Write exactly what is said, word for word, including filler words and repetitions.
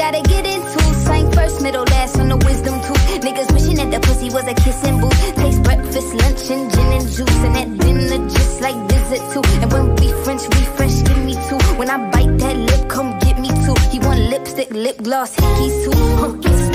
gotta get into. Slang first, middle, last on the wisdom tooth. Niggas wishing that the pussy was a kissing booth. Taste breakfast, lunch, and gin and juice. And that dinner just like visit too. And when we French refresh, give me two. When I bite that lip, come get me two. He want lipstick, lip gloss, hickeys too. Huh.